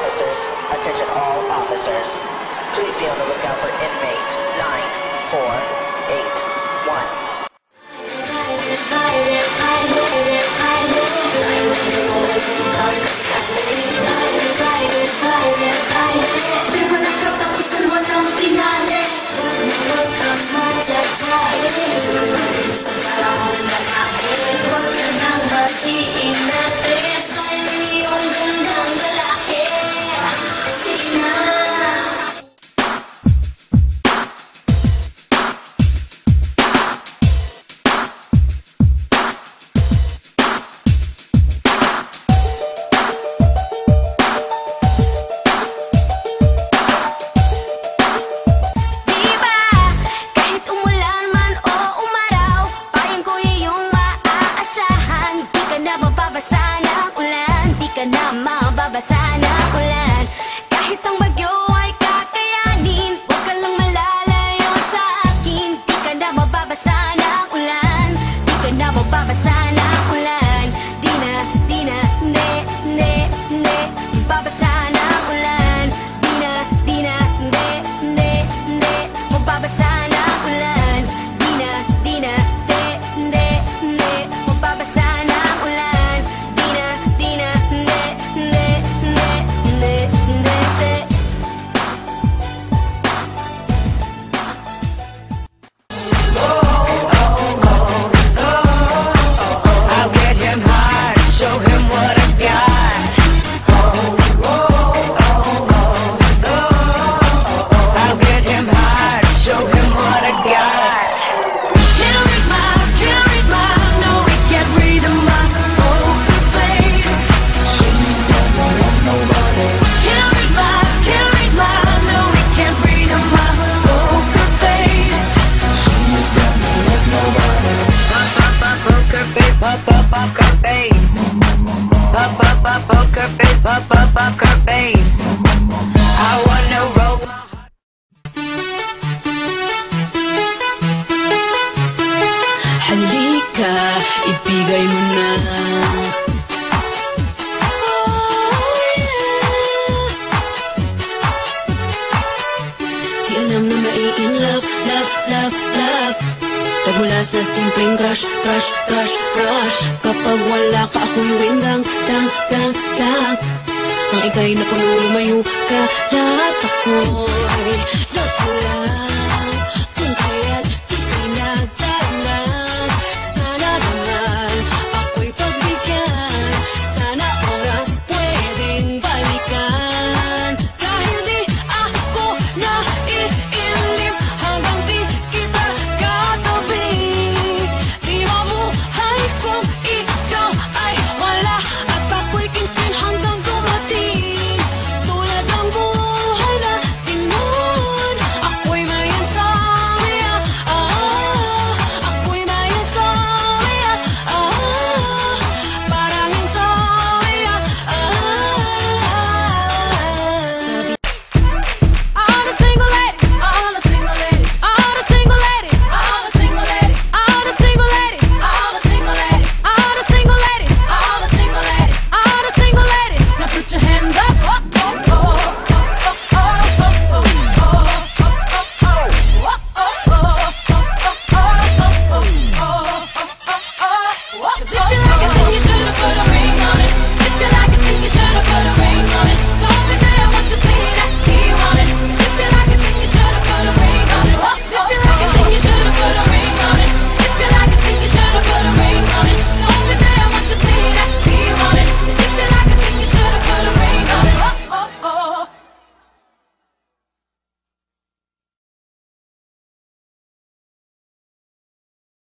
officers. Attention all officers. Please be on the lookout for inmate 9481. Mababasa ng ulan. Kahit ang bagyo ay kakayanin, huwag ka lang malalayo sa akin. Di ka na mababasa ng ulan. Di ka na mababasa ng ulan. Di na, hindi, mababasa ng ulan. Di na, hindi, mababasa ng ulan. Di na, hindi, mababasa ng ulan. Di na, Poker face. I wanna roll my halika, ibigay mo na. Di alam na mai-in love. Nagmula sa simpleng crush. Kapag wala ka ako'y windang, dang. Ang ika'y napuno, lumayo ka, lahat ako'y love mo lang.